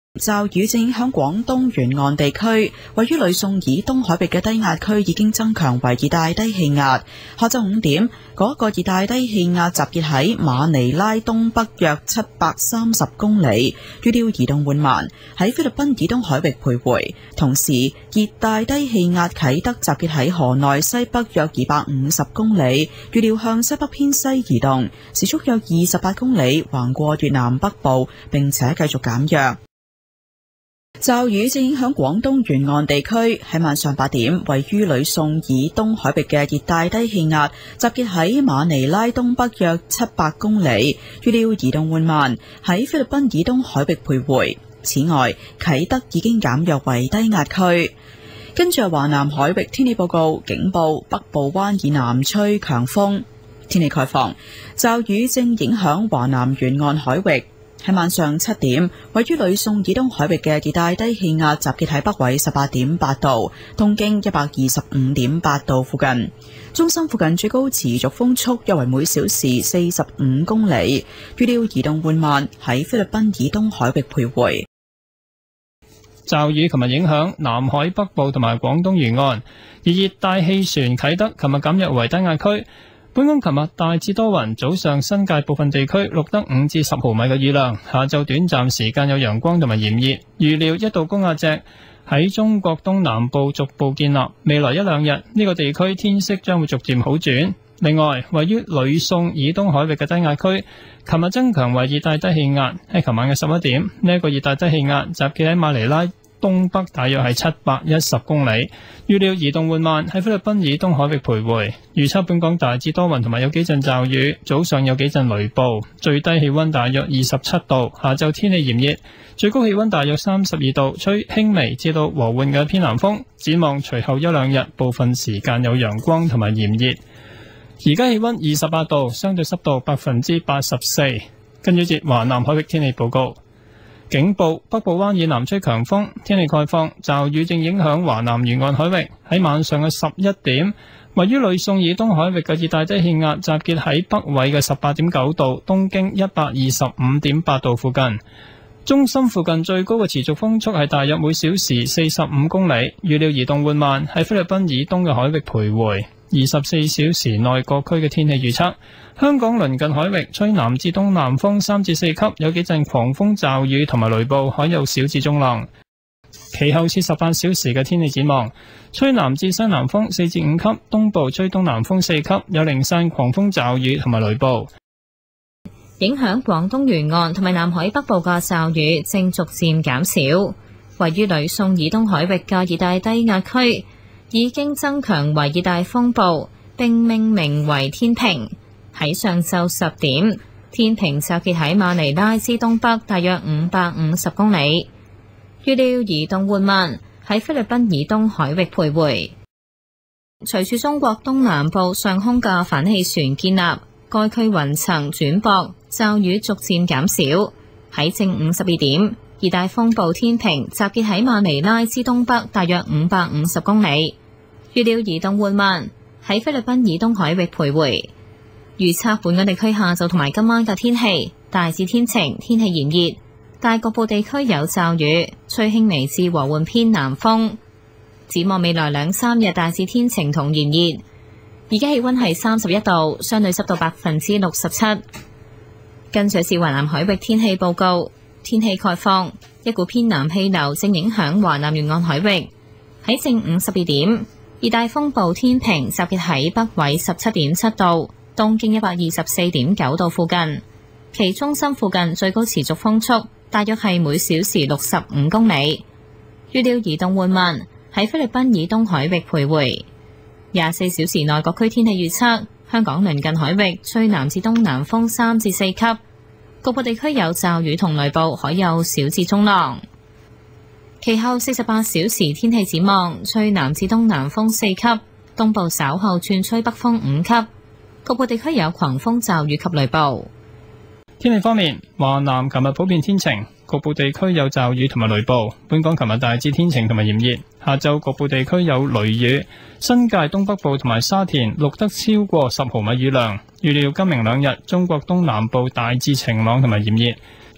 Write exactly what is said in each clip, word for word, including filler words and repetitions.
驟雨正影響廣東沿岸地區，位於呂宋以東海域嘅低壓區已經增強為熱帶低氣壓。下晝五點，嗰、那個熱帶低氣壓集結喺馬尼拉東北約七百三十公里，預料移動緩慢，喺菲律賓以東海域徘徊。同時，熱帶低氣壓啟德集結喺河內西北約二百五十公里，預料向西北偏西移動，時速約二十八公里，橫過越南北部，並且繼續減弱。驟雨正影響廣東沿岸地區，喺晚上八點，位於呂宋以東海域嘅熱帶低氣壓集結喺馬尼拉東北約七百公里，預料移動緩慢，喺菲律賓以東海域徘徊。此外，啟德已經減弱為低壓區。跟住華南海域天氣報告，警報北部灣以南吹強風。天氣概況，驟雨正影響華南沿岸海域。喺晚上七點，位於呂宋以東海域嘅熱帶低氣壓集結喺北緯十八點八度、東經一百二十五點八度附近。中心附近最高持續風速約為每小時四十五公里，預料移動緩慢，喺菲律賓以東海域徘徊。 驟雨琴日影響南海北部同埋廣東沿岸，而熱帶氣旋啟德琴日減弱為低壓區。本港琴日大致多雲，早上新界部分地區錄得五至十毫米嘅雨量，下晝短暫時間有陽光同埋炎熱。預料一道高壓脊喺中國東南部逐步建立，未來一兩日呢個地區天色將會逐漸好轉。另外，位於呂宋以東海域嘅低壓區，琴日增強為熱帶低氣壓。喺琴晚嘅十一點，呢、這、一個熱帶低氣壓集結喺馬尼拉東北大約係七百一十公里，預料移動緩慢，喺菲律賓以東海域徘徊。預測本港大致多雲同埋有幾陣驟雨，早上有幾陣雷暴，最低氣溫大約二十七度，下晝天氣炎熱，最高氣溫大約三十二度，吹輕微至到和緩嘅偏南風。展望隨後一兩日，部分時間有陽光同埋炎熱。而家氣溫二十八度，相對濕度百分之八十四。跟住節華南海域天氣報告。警報北部灣以南吹強風，天氣概況，驟雨正影響華南沿岸海域。喺晚上嘅十一點，位於呂宋以東海域嘅熱帶低氣壓集結喺北緯嘅十八點九度、東經一百二十五點八度附近。中心附近最高嘅持續風速係大約每小時四十五公里，預料移動緩慢，喺菲律賓以東嘅海域徘徊。二十四小時內各區嘅天氣預測：香港鄰近海域吹南至東南風三至四級，有幾陣狂風驟雨同埋雷暴，海有小至中浪。其後四十八小時嘅天氣展望：吹南至西南風四至五級，東部吹東南風四級，有零散狂風驟雨同埋雷暴。 影響廣東沿岸同埋南海北部嘅驟雨正逐漸減少。位於呂宋以東海域嘅熱帶低壓區已經增強為熱帶風暴，並命名為天平。喺上晝十點，天平集結喺馬尼拉之東北大約五百五十公里，預料移動緩慢，喺菲律賓以東海域徘徊。隨住中國東南部上空嘅反氣旋建立，該區雲層轉薄，驟雨逐漸減少。喺正午十二點，熱帶風暴天平集結喺馬尼拉之東北大約五百五十公里，預料移動緩慢，喺菲律賓以東海域徘徊。預測本港地區下晝同埋今晚嘅天氣大致天晴，天氣炎熱，但局部地區有驟雨，吹輕微至和緩偏南風。展望未來兩三日大致天晴同炎熱。而家氣溫係三十一度，相對濕度百分之六十七。跟住是華南海域天氣報告，天氣概況，一股偏南氣流正影響華南沿岸海域。喺正午十二點，熱帶風暴天平集結喺北緯十七點七度、東經一百二十四點九度附近，其中心附近最高持續風速大約係每小時六十五公里，預料移動緩慢，喺菲律賓以東海域徘徊。廿四小時內各區天氣預測：香港鄰近海域吹南至東南風三至四級，局部地區有驟雨同雷暴，海有小至中浪。其後四十八小時天氣展望：吹南至東南風四級，東部稍後轉吹北風五級，局部地區有狂風驟雨及雷暴。 天氣方面，華南琴日普遍天晴，局部地區有驟雨同埋雷暴。本港琴日大致天晴同埋炎熱，下晝局部地區有雷雨。新界東北部同埋沙田錄得超過十毫米雨量。預料今明兩日中國東南部大致晴朗同埋炎熱，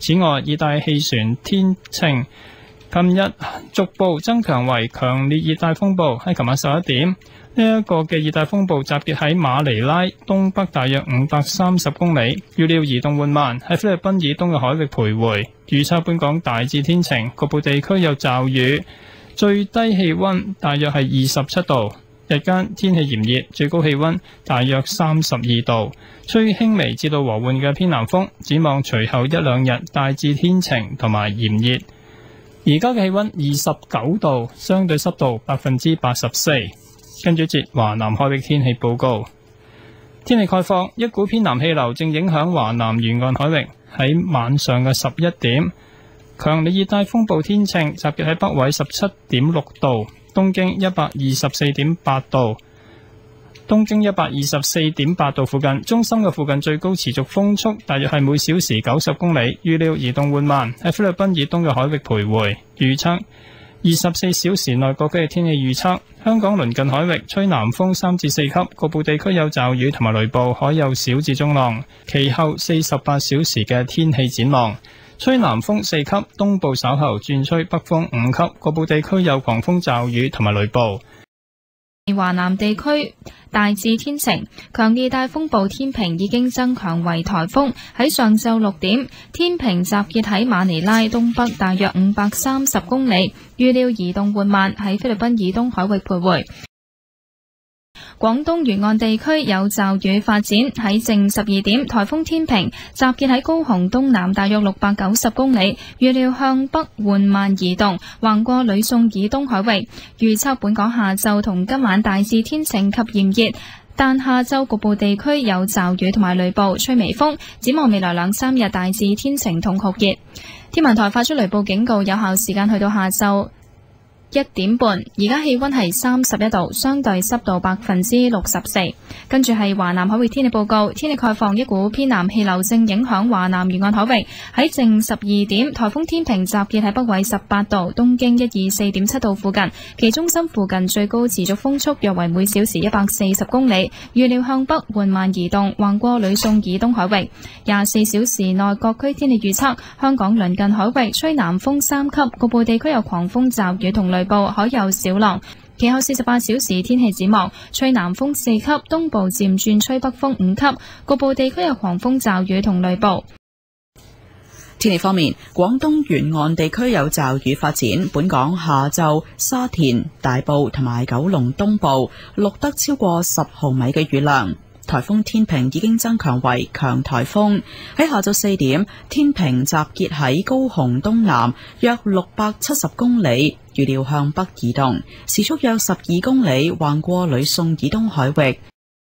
此外，熱帶氣旋天晴琴日逐步增強為強烈熱帶風暴。喺琴晚十一點，呢、這、一個嘅熱帶風暴集結喺馬尼拉東北大約五百三十公里，預料移動緩慢，喺菲律賓以東嘅海域徘徊。預測本港大致天晴，局部地區有驟雨，最低氣溫大約係二十七度。日間天氣炎熱，最高氣溫大約三十二度，吹輕微至到和緩嘅偏南風。展望隨後一兩日大致天晴同埋炎熱。而家嘅氣溫二十九度，相對濕度百分之八十四。跟住節華南海域天氣報告。天氣概況，一股偏南氣流正影響華南沿岸海域。喺晚上嘅十一點，強烈熱帶風暴天秤集結喺北緯十七點六度，東經一百二十四點八度，東經一百二十四點八度附近，中心嘅附近最高持續風速大約係每小時九十公里，預料移動緩慢，喺菲律賓以東嘅海域徘徊。預測二十四小時內各區嘅天氣預測，香港鄰近海域吹南風三至四級，局部地區有驟雨同埋雷暴，海有小至中浪。其後四十八小時嘅天氣展望，吹南風四級，東部稍後轉吹北風五級，局部地區有狂風驟雨同埋雷暴。 華南地區大致天晴，強烈熱帶風暴天平已經增強為颱風。喺上晝六點，天平集結喺馬尼拉東北大約五百三十公里，預料移動緩慢，喺菲律賓以東海域徘徊。廣東沿岸地區有驟雨發展，喺正十二點，颱風天平集結喺高雄東南大約六百九十公里，預料向北緩慢移動，橫過呂宋以東海域。預測本港下晝同今晚大致天晴及炎熱，但下晝局部地區有驟雨同埋雷暴，吹微風。展望未來兩三日大致天晴同酷熱。天文台發出雷暴警告，有效時間去到下晝一點半，而家氣溫係三十一度，相對濕度百分之六十四。跟住係華南海域天氣報告，天氣概況，一股偏南氣流正影響華南沿岸海域。喺正十二點，颱風天平集結喺北緯十八度，東經一二四點七度附近，其中心附近最高持續風速約為每小時一百四十公里，預料向北緩慢移動，橫過呂宋以東海域。廿四小時內各區天氣預測，香港鄰近海域吹南風三級，局部地區有狂風驟雨同雷暴，海有小浪。其後四十八小時天氣展望，吹南風四級，東部漸轉吹北風五級，局部地區有狂風驟雨同雷暴。 天氣方面，廣東沿岸地區有驟雨發展，本港下晝沙田、大埔同埋九龍東部錄得超過十毫米嘅雨量。颱風天平已經增強為強颱風，喺下晝四點，天平集結喺高雄東南約六百七十公里，預料向北移動，時速約十二公里，橫過呂宋以東海域。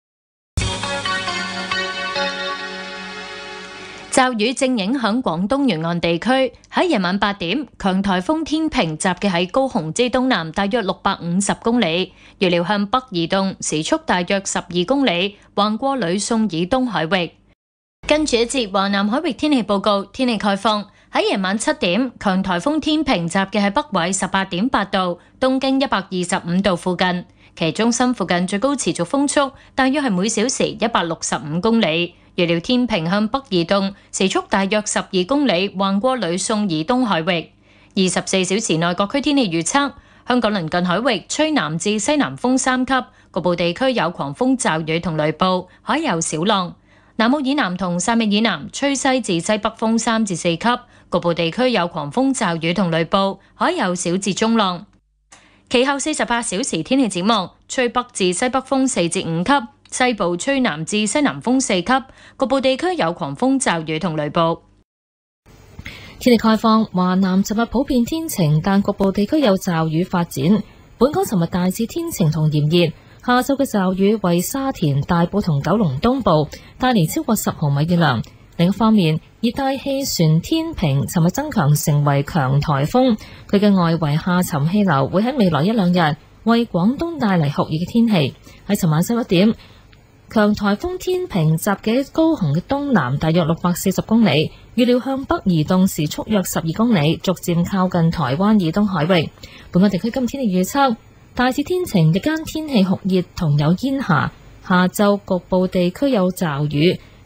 驟雨正影響廣東沿岸地區，喺夜晚八點，強颱風天平集結喺高雄之東南大約六百五十公里，預料向北移動，時速大約十二公里，橫過呂宋以東海域。跟住一節華南海域天氣報告，天氣概況，喺夜晚七點，強颱風天平集結喺北緯十八點八度，東經一百二十五度附近，其中心附近最高持續風速大約係每小時一百六十五公里。預料天平向北移動，時速大約十二公里，橫過呂宋以東海域。二十四小時內各區天氣預測，香港鄰近海域吹南至西南風三級，局部地區有狂風驟雨同雷暴，海有小浪。南澳以南同汕尾以南吹西至西北風三至四級，局部地區有狂風驟雨同雷暴，海有小至中浪。其後四十八小時天氣展望，吹北至西北風四至五級。西部吹南至西南風四級，局部地區有狂風驟雨同雷暴。 天氣概況，華南尋日普遍天晴，但局部地區有驟雨發展。本港尋日大致天晴同炎熱，下晝嘅驟雨為沙田、大埔同九龍東部帶嚟超過十毫米雨量。另一方面，熱帶氣旋天平尋日增強成為強颱風，佢嘅外圍下沉氣流會喺未來一兩日為廣東帶嚟酷熱嘅天氣。喺尋晚十一點，強颱風天平集結喺高雄嘅東南大約六百四十公里，預料向北移動，時速約十二公里，逐漸靠近台灣以東海域。本港地區今天嘅預測，大致天晴，日間天氣酷熱同有煙霞，下晝局部地區有驟雨，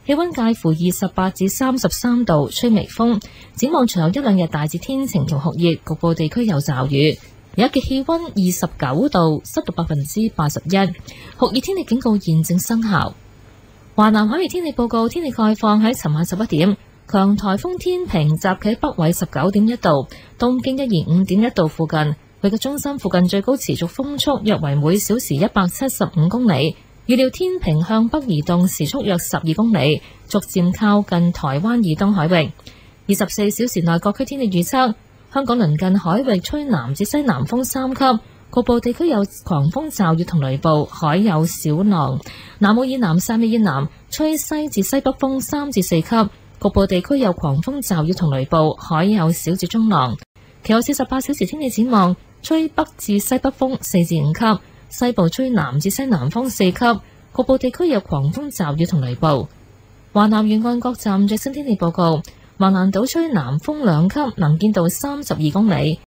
氣溫介乎二十八至三十三度，吹微風。展望隨後一兩日大致天晴同酷熱，局部地區有驟雨。而家嘅氣溫二十九度，濕度百分之八十一，酷熱天氣警告現正生效。華南海域天氣報告，天氣概況喺尋晚十一點，強颱風天平集喺北緯十九點一度，東經一二五點一度附近。佢嘅中心附近最高持續風速約為每小時一百七十五公里。預料天平向北移動，時速約十二公里，逐漸靠近台灣以東海域。二十四小時內各區天氣預測：香港鄰近海域吹南至西南風三級，局部地區有狂風驟雨同雷暴，海有小浪；南澳以南、汕尾以南吹西至西北風三至四級，局部地區有狂風驟雨同雷暴，海有小至中浪。其後四十八小時天氣展望：吹北至西北風四至五級。西部吹南至西南風四級，局部地區有狂風驟雨同雷暴。華南沿岸各站最新天氣報告：橫瀾島吹南風兩級，能見度三十二公里。